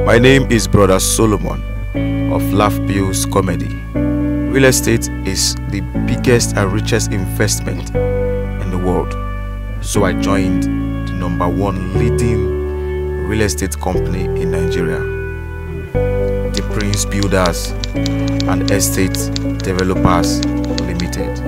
My name is Brother Solomon of Laugh Pills Comedy. Real estate is the biggest and richest investment in the world. So I joined the #1 leading real estate company in Nigeria, the Prince Builders and Estate Developers Limited.